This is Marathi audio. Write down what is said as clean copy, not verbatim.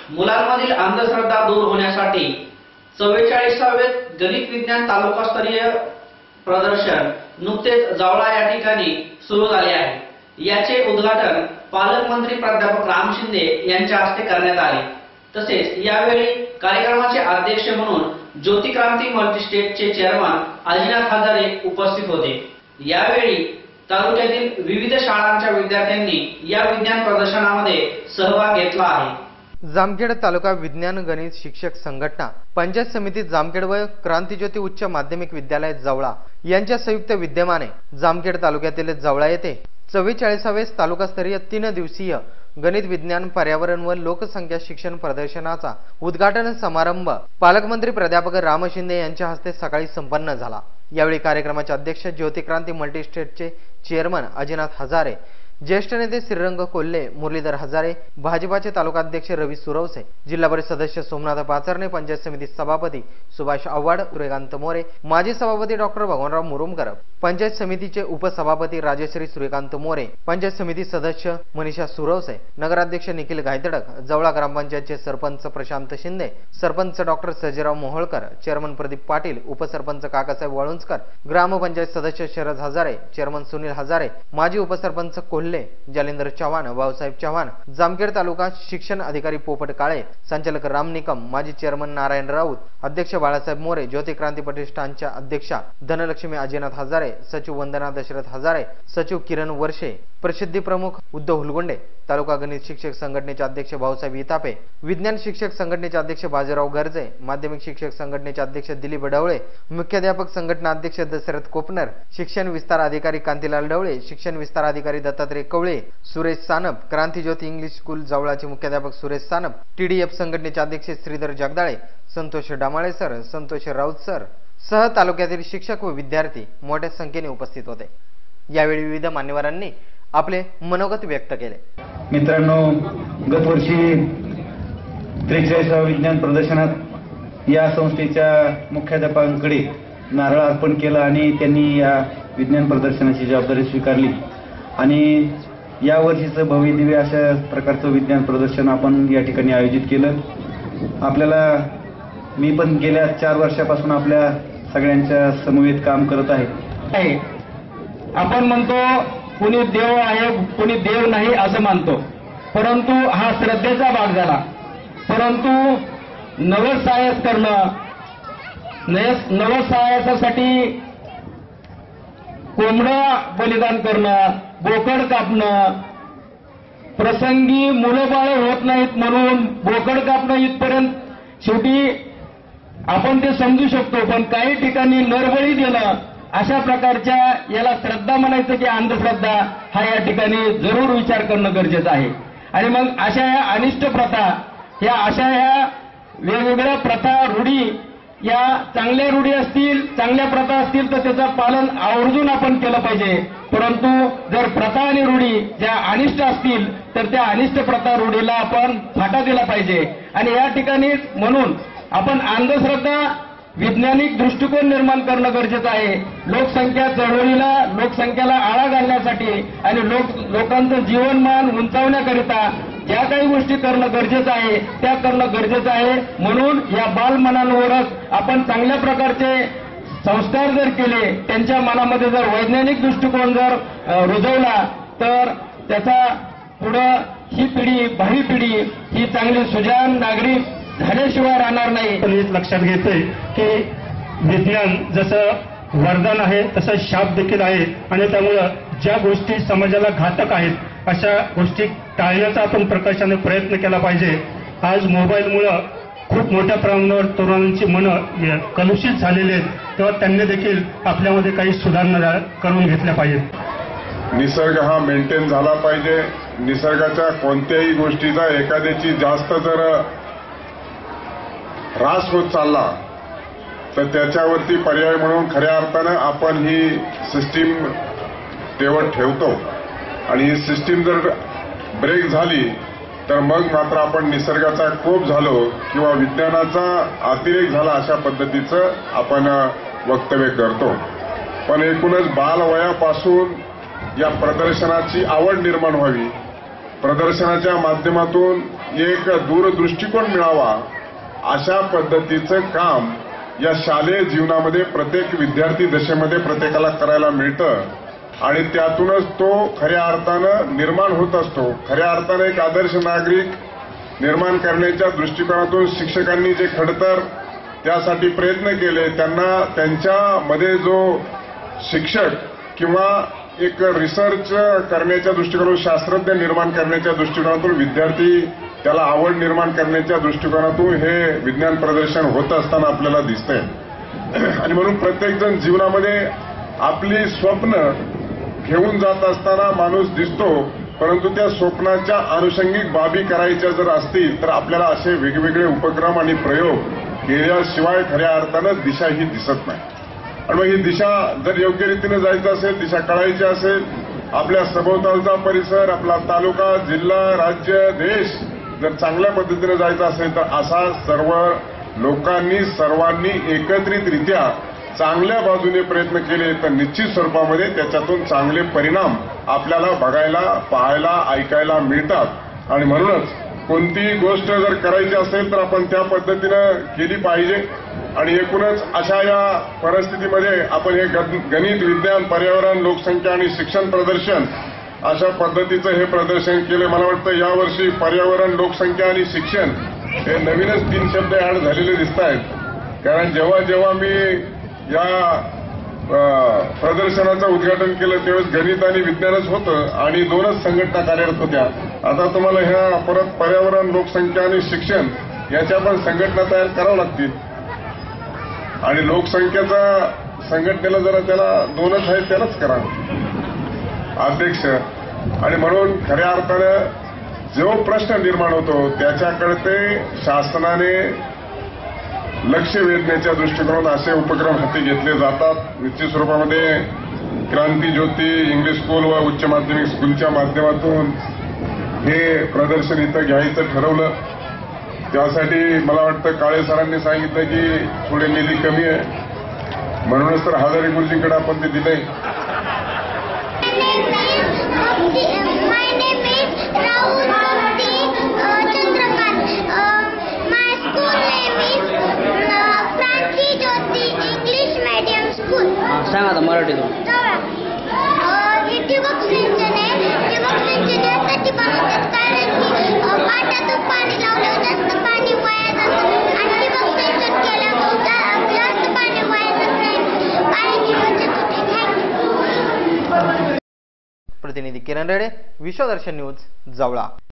मुलांमधील अंधश्रद्धा दूर होण्यासाठी 44वे गणित विज्ञान तालुकास्तरीय प्रदर्शन नुकतेच जावळा या ठिकाणी सुरू झाले आहे। याचे उद्घाटन पालकमंत्री प्राध्यापक राम शिंदे यांच्या हस्ते करण्यात आले। तसेच यावेळी कार्यक्रमाचे अध्यक्ष म्हणून ज्योतिक्रांती मल्टीस्टेटचे चेअरमन अजिनाथ हजारे उपस्थित होते। यावेळी तालुक्यातील विविध शाळांच्या विद्यार्थ्यांनी या विज्ञान प्रदर्शनामध्ये सहभाग घेतला आहे। जामखेड तालुका विज्ञान गणित शिक्षक संघटना, पंचायत समिती जामखेड व क्रांतिज्योती उच्च माध्यमिक विद्यालय जावळा यांच्या संयुक्त विद्यमाने जामखेड तालुक्यातील जावळा येथे 44वे तालुकास्तरीय 3 दिवसीय गणित विज्ञान पर्यावरण व लोकसंख्या शिक्षण प्रदर्शनाचा उद्घाटन समारंभ पालकमंत्री प्राध्यापक राम शिंदे यांच्या हस्ते सकाळी संपन्न झाला। यावेळी कार्यक्रमाचे अध्यक्ष ज्योतिक्रांती मल्टीस्टेटचे चेअरमन अजिनाथ हजारे, ज्येष्ठ नेते श्रीरंग कोल्हे, मुरलीधर हजारे, भाजपाचे तालुकाध्यक्ष रवी सुरवसे, जिल्हा परिषद सदस्य सोमनाथ पाचरणे, पंचायत समिती सभापती सुभाष आव्हाड, सूर्यकांत मोरे, माजी सभापती डॉक्टर भगवानराव मुरुमकर, पंचायत समितीचे उपसभापती राजश्री सूर्यकांत मोरे, पंचायत समिती सदस्य मनीषा सुरवसे, नगराध्यक्ष निखिल गायतडक, जवळा ग्रामपंचायतचे सरपंच प्रशांत शिंदे, सरपंच डॉक्टर सजीराव मोहोळकर, चेअरमन प्रदीप पाटील, उपसरपंच काकासाहेब वाळुंजकर, ग्रामपंचायत सदस्य शरद हजारे, चेअरमन सुनील हजारे, माजी उपसरपंच कोल्हे, जालिंदर चव्हाण, भाऊसाहेब चव्हाण, जामखेड तालुका शिक्षण अधिकारी पोपट काळे, संचालक राम निकम, माजी चेअरमन नारायण राऊत, अध्यक्ष बाळासाहेब मोरे, ज्योतिक्रांती प्रतिष्ठानच्या अध्यक्षा धनलक्ष्मी अजिनाथ हजारे, सचिव वंदना दशरथ हजारे, सचिव किरण वर्षे, प्रसिद्धी प्रमुख उद्धव हुलगुंडे, तालुका गणित शिक्षक संघटनेचे अध्यक्ष भाऊसाहेब इतापे, विज्ञान शिक्षक संघटनेचे अध्यक्ष बाजीराव गर्जे, माध्यमिक शिक्षक संघटनेचे अध्यक्ष दिलीप ढवळे, मुख्याध्यापक संघटना अध्यक्ष दशरथ कोपनर, शिक्षण विस्तार अधिकारी कांतीलाल ढवळे, शिक्षण विस्तार अधिकारी दत्तात्रय कवळे, सुरेश सानप, क्रांतिज्योती इंग्लिश स्कूल जावळाचे मुख्याध्यापक सुरेश सानप, TDF संघटनेचे अध्यक्ष श्रीधर जगदाळे, संतोष डामाळे सर, संतोष राऊत सर सह तालुक्यातील शिक्षक व विद्यार्थी मोठ्या संख्येने उपस्थित होते। यावेळी विविध मान्यवरांनी आपले मनोगत व्यक्त केले। मित्रांनो, गतवर्षी 43व्या विज्ञान प्रदर्शनात या संस्थेच्या मुख्याध्यापकांकडे नारळ अर्पण केला आणि त्यांनी या विज्ञान प्रदर्शनाची जबाबदारी स्वीकारली आणि या वर्षीचं भव्य दिव्य अशा प्रकारचं विज्ञान प्रदर्शन आपण या ठिकाणी आयोजित केलं। आपल्याला मी पण गेल्या 4 वर्षापासून आपल्या सगळ्यांच्या समवेत काम करत आहे। आपण म्हणतो कुणी देव आहे कुणी देव नाही असं मानतो, परंतु हा श्रद्धेचा भाग झाला। परंतु नवसायास करणं, नवसायासाठी कोंबडं बलिदान करणं, बोकड कापणं, प्रसंगी मुलं बाळ होत नाहीत म्हणून बोकड कापणं इथपर्यंत शेवटी आपण ते समजू शकतो, पण काही ठिकाणी नरबळी देणं अशा प्रकारच्या याला श्रद्धा म्हणायचं की अंधश्रद्धा हा या ठिकाणी जरूर विचार करणं गरजेचं आहे। आणि मग अशा या अनिष्ट प्रथा, अशा वेगवेगळ्या प्रथा रूढी, या चांगल्या रूढी असतील, चांगल्या प्रथा असतील तर त्याचं पालन आवर्जून आपण केलं पाहिजे। परंतु जर प्रथा आणि रूढी ज्या अनिष्ट असतील तर त्या अनिष्ट प्रथा रूढीला आपण फाटा दिला पाहिजे। आणि या ठिकाणी म्हणून आपण अंधश्रद्धा वैज्ञानिक दृष्टिकोन निर्माण करणं गरजेचं आहे। लोकसंख्या चळवळीला, लोकसंख्येला आळा घालण्यासाठी आणि लोकांचं जीवनमान उंचावण्याकरिता ज्या काही गोष्टी करणं गरजेचं आहे त्या करणं गरजेचं आहे। म्हणून या बालमनांवरच आपण चांगल्या प्रकारचे संस्कार जर केले, त्यांच्या मनामध्ये जर वैज्ञानिक दृष्टिकोन जर रुजवला तर त्याचा पुढं ही पिढी, भावी पिढी ही चांगली सुजाण नागरिक झाल्याशिवाय राहणार नाही। हेच लक्षात घ्यायचंय की विज्ञान जसं वरदान आहे तसं शाप देखील आहे आणि त्यामुळं ज्या गोष्टी समाजाला घातक आहेत अशा गोष्टी टाळण्याचा आपण प्रकर्षाने प्रयत्न केला पाहिजे। आज मोबाईलमुळं खूप मोठ्या प्रमाणावर तरुणांची मनं कलुषित झालेली आहेत, तेव्हा त्यांनी देखील आपल्यामध्ये काही सुधारणा करून घेतल्या पाहिजेत। निसर्ग हा मेंटेन झाला पाहिजे। निसर्गाच्या कोणत्याही गोष्टीचा एखाद्याची जास्त जर ऱ्हास होत चालला तर त्याच्यावरती पर्याय म्हणून खऱ्या अर्थानं आपण ही सिस्टीम तेवढ ठेवतो आणि ही सिस्टीम जर ब्रेक झाली तर मग मात्र आपण निसर्गाचा कोप झालो किंवा विज्ञानाचा अतिरेक झाला अशा पद्धतीचं आपण वक्तव्य करतो। पण एकूणच बालवयापासून या प्रदर्शनाची आवड निर्माण व्हावी, प्रदर्शनाच्या माध्यमातून एक दूरदृष्टिकोन मिळावा अशा पद्धतीचं काम या शालेय जीवनामध्ये प्रत्येक विद्यार्थी दशेमध्ये प्रत्येकाला करायला मिळतं आणि त्यातूनच तो खऱ्या अर्थानं निर्माण होत असतो. खऱ्या अर्थानं एक आदर्श नागरिक निर्माण करण्याच्या दृष्टिकोनातून शिक्षकांनी जे खडतर त्यासाठी प्रयत्न केले, त्यांना त्यांच्यामध्ये जो शिक्षक किंवा एक रिसर्च करण्याच्या दृष्टिकोनातून शास्त्रज्ञ निर्माण करण्याच्या दृष्टिकोनातून विद्यार्थी त्याला आवड निर्माण करण्याच्या दृष्टिकोनातून हे विज्ञान प्रदर्शन होत असताना आपल्याला दिसतंय. आणि म्हणून प्रत्येकजण जीवनामध्ये आपली स्वप्न घेऊन जात असताना माणूस दिसतो, परंतु त्या स्वप्नाच्या अनुषंगिक बाबी करायच्या जर असतील तर आपल्याला असे वेगवेगळे उपक्रम आणि प्रयोग केल्याशिवाय खऱ्या अर्थानं दिशा ही दिसत नाही. आणि मग ही दिशा जर योग्य रीतीने जायचं असेल, दिशा कळायची असेल, आपल्या सभोवतालचा परिसर, आपला तालुका, जिल्हा, राज्य, देश जर चांगल्या पद्धतीने जायचं असेल तर असा सर्व लोकांनी सर्वांनी एकत्रितरित्या चांगल्या बाजूने प्रयत्न केले तर निश्चित स्वरूपामध्ये त्याच्यातून चांगले परिणाम आपल्याला बघायला, पाहायला, ऐकायला मिळतात. आणि म्हणूनच कोणतीही गोष्ट जर करायची असेल तर आपण त्या पद्धतीनं केली पाहिजे. आणि एकूणच अशा या परिस्थितीमध्ये आपण हे गणित, विज्ञान, पर्यावरण, लोकसंख्या आणि शिक्षण प्रदर्शन अशा पद्धतीचं हे प्रदर्शन केलं. मला वाटतं यावर्षी पर्यावरण, लोकसंख्या आणि शिक्षण हे नवीनच 3 शब्द ऍड झालेले दिसत आहेत. कारण जेव्हा जेव्हा मी या प्रदर्शनाचं उद्घाटन केलं त्यावेळेस गणित आणि विज्ञानच होतं आणि 2च संघटना कार्यरत होत्या. आता तुम्हाला ह्या परत पर्यावरण, लोकसंख्या आणि शिक्षण याच्या पण संघटना तयार कराव्या लागतील. आणि लोकसंख्येचा संघटनेला जरा त्याला 2च आहेत त्यालाच करा अध्यक्ष. आणि म्हणून खऱ्या अर्थानं जो प्रश्न निर्माण होतो त्याच्याकडे ते शासनाने लक्ष वेधण्याच्या दृष्टिकोनातून असे उपक्रम हाती घेतले जातात. निश्चित स्वरूपामध्ये क्रांती ज्योती इंग्लिश स्कूल व उच्च माध्यमिक स्कूलच्या माध्यमातून हे प्रदर्शन इथं घ्यायचं ठरवलं. त्यासाठी मला वाटतं काळे सरांनी सांगितलं की थोडे निधी कमी आहे, म्हणूनच तर हजारे गुरुजींकडे आपण ते दिलंय. सांगा आता मराठीतून. ठिबक सिंचन आहे. ठिबक सिंचन यासाठी बनवतात कारण की पाटातून पाणी लावलं जास्त पाणी वाया जातं आणि ठिबक सिंचन केल्यावर जास्त पाणी वाया जात नाही, पाण्याची बचत होते. प्रतिनिधी किरण रेडे, विश्वदर्शन न्यूज, जवळा.